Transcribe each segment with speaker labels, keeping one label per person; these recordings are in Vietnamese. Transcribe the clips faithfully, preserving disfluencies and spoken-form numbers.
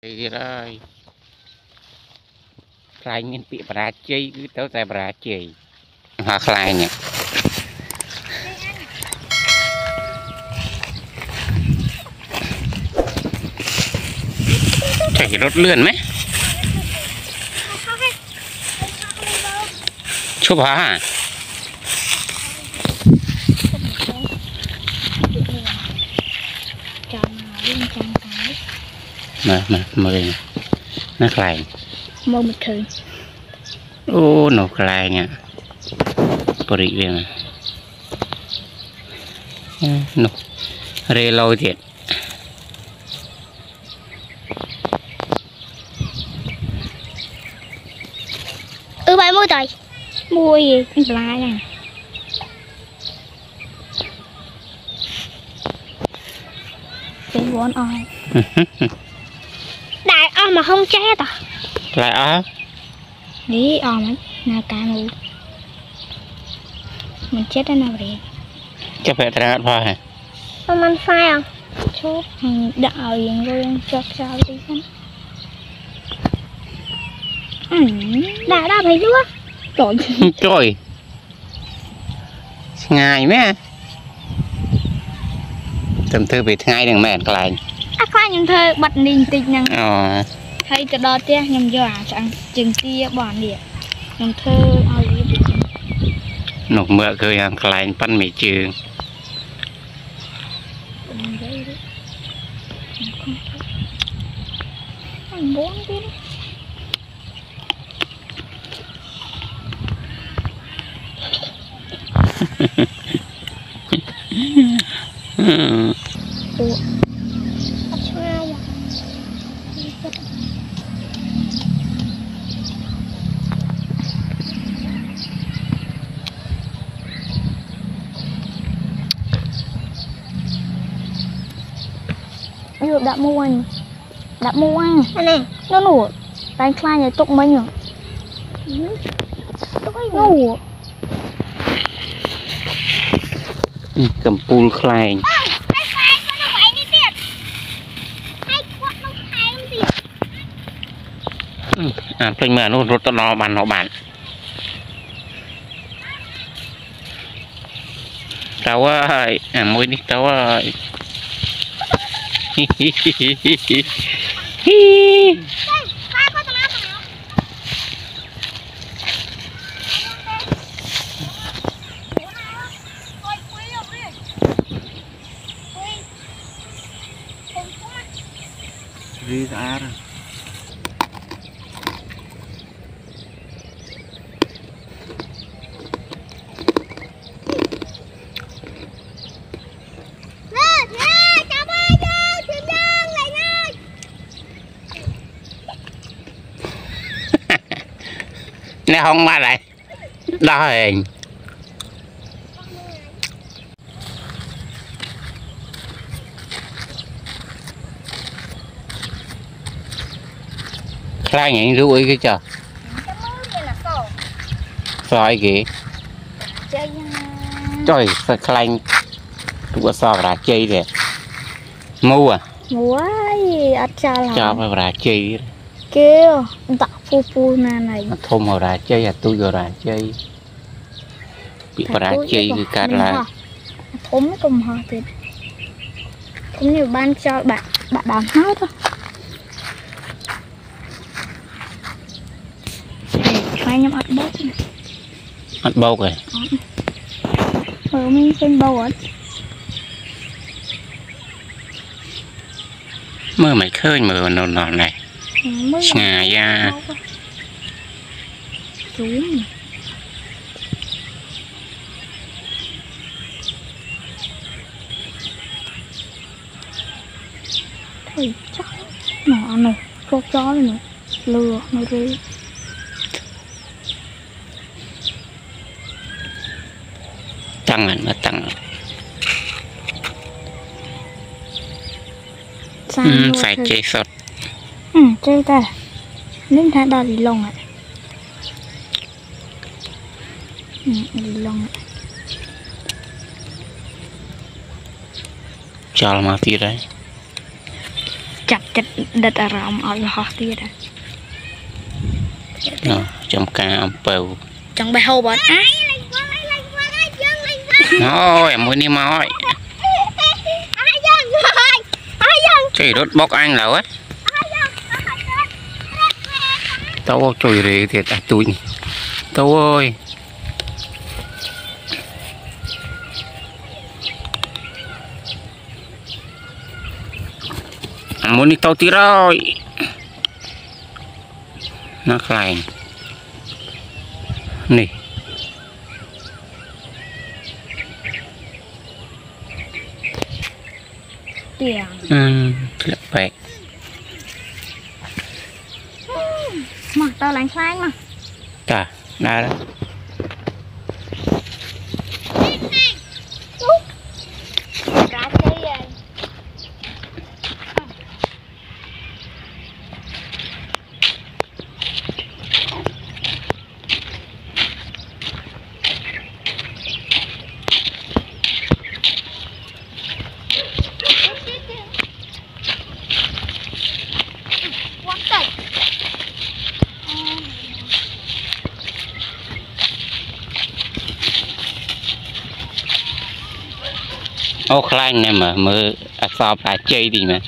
Speaker 1: thì rồi khai miên bị bà chi cứ tới tại bà chi hoa khai nhỉ chạy rốt lươn mấy chụp hả mà mà mười nó khai
Speaker 2: mơ một thứ
Speaker 1: ô nó khai nha bự về mà nó rê lôi thiệt
Speaker 2: ừ bài mua trời mua gì lá nè cái vốn oi đại o mà không chết à
Speaker 1: lại ó
Speaker 2: đi o mà nào cả mù mình chết ở nào vậy
Speaker 1: chắc phải ra thôi hả
Speaker 2: không ăn phai không chốt hàng đạo gì rồi cho sao đi không đã đã thấy chưa trời
Speaker 1: trời ngày mấy tầm thư bị ngay đừng mệt lại
Speaker 2: à khoai nhầm thơ bật ninh tịch năng
Speaker 1: ờ
Speaker 2: hay cái đó tiếc nhầm dọa chẳng chừng tia bỏ địa nhầm thơ ao gì bị
Speaker 1: nộp mưa cười ăn lại pan mì trường
Speaker 2: bốn cái ủa yêu đã mua anh đã mua anh này nó nổ đánh khai nhà tục mấy nhở nổ
Speaker 1: cầm pul khai à tôi mở nó rút nó bàn nó bàn tao ơi à môi đi tao ơi hi hi hi hi hi hi đi ra rồi nè không mà lại đó hình khai nhận rú ý cái chờ rồi kì trời sao khai tụi sao ra chơi rồi mua à
Speaker 2: mua gì ăn cha là
Speaker 1: cho phải ra chơi
Speaker 2: kêu tạo phu phu nè này
Speaker 1: thôm vào ra chơi à tôi vào ra chơi bị ra chơi cái cát là
Speaker 2: thôm nó cùng họ thì cũng như ban cho bạn bạn đàn hát thôi hai nhâm ăn bốc
Speaker 1: ăn bốc rồi
Speaker 2: rồi mình xem bầu á
Speaker 1: mưa mày khơi mưa nó nó này ngà da
Speaker 2: xuống thì chắc nó ăn này có chó này lừa nó đi
Speaker 1: tăng này nó tăng ừ, phải chơi sọt
Speaker 2: ừ chơi ta nên thay đa đi lông ạ ừ, đi lông
Speaker 1: cho mà tí đấy
Speaker 2: chặt chặt đặt ở rộng ở họ tiệt à
Speaker 1: trong ca ông bầu
Speaker 2: trong bài hô bớt á
Speaker 1: thôi em mới đi mà ơi chơi đốt bóc anh là ấy tao chơi rì thì ta tụi tao ơi muốn đi tao tí rồi nó lành nè
Speaker 2: tiền
Speaker 1: ừ lẹ bẹ
Speaker 2: mà tao lạnh khoai mà
Speaker 1: cả đa đó
Speaker 2: cá chơi vậy
Speaker 1: ô khai này mà mơ à sao phải chơi đi mà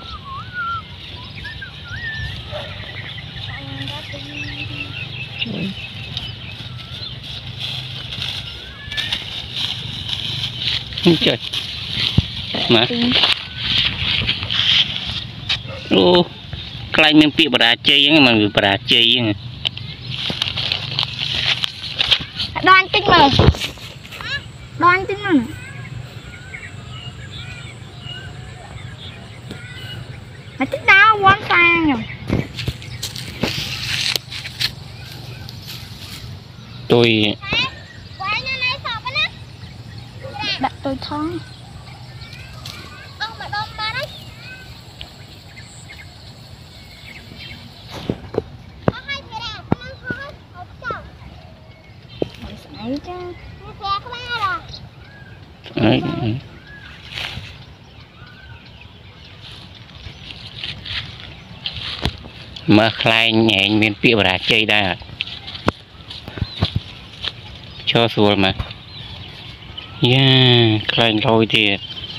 Speaker 1: không chơi mà ô khai mình bị bà chơi nhưng mà người bà chơi nhưng
Speaker 2: đoan tinh mà đoan tinh mà mà thích đau quán sang rồi
Speaker 1: tôi
Speaker 2: đặt tôi thon
Speaker 3: ông mà đom ba đấy có hai người nào có năng thôi không chồng
Speaker 2: ấy chứ
Speaker 3: như thế có ba rồi
Speaker 1: đấy. Mà khai nhẹ miền phía bà chơi đã cho xuống mà yeah khai rồi thì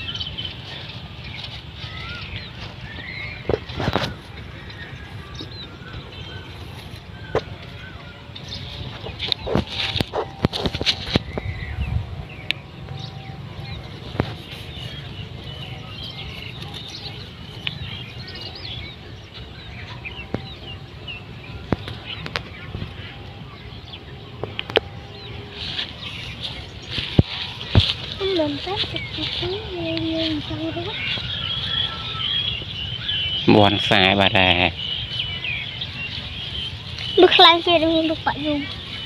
Speaker 3: lên tết chụp chụp như như sao đó
Speaker 1: buồn sai bà đà
Speaker 3: được lại kia đừng được phải dùng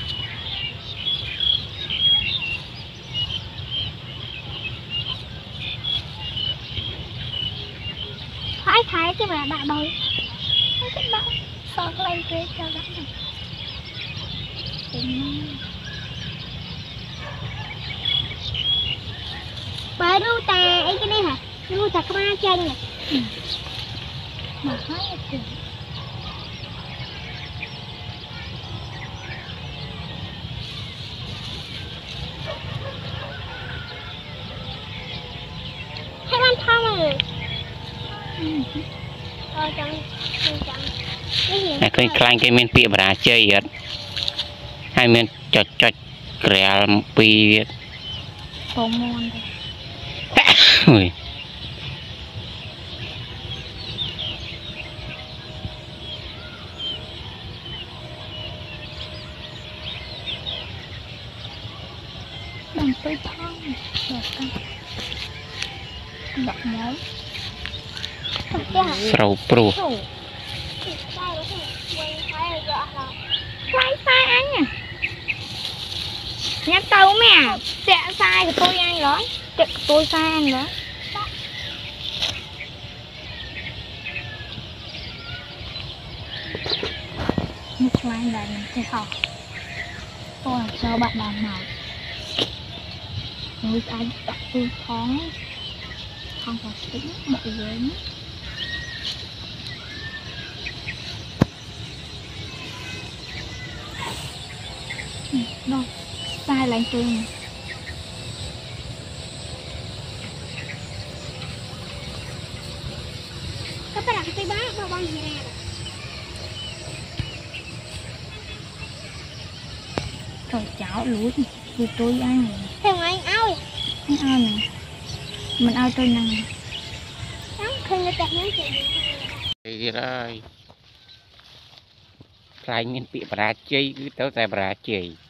Speaker 3: thái thái cái mà đã đôi cái đó sao lên kia cho đó này bà ru tà ấy cái này hả ru tà cái ba chân này mà thấy thì hay ban thong rồi ờ chẳng chẳng
Speaker 1: này khơi khai cái miền phía bà chơi hết hai miền chọt chọt kẹo pi
Speaker 2: bông môn
Speaker 1: ui
Speaker 2: bằng tôi thon đọc máu
Speaker 1: sầu pro
Speaker 2: sai sai anh à nhắc tao mẹ sẽ sai của tôi anh đó chuyện của tôi sai anh đó một vài lần thì học tôi làm sao bạn làm nào người anh đặt tôi thoáng không có tính mọi người này lạnh tôi nè.
Speaker 3: Các bạn làm cái bá bao băng gì nè.
Speaker 2: Trời chảo lúa thì tôi ăn này.
Speaker 3: Theo anh ao
Speaker 2: Không ao nè. Mình ao tôi nè.
Speaker 3: Nóng khi nó tẹt nhắn chị.
Speaker 1: Đi rồi. Lại miền bị bà chây cứ tới tại bà chây.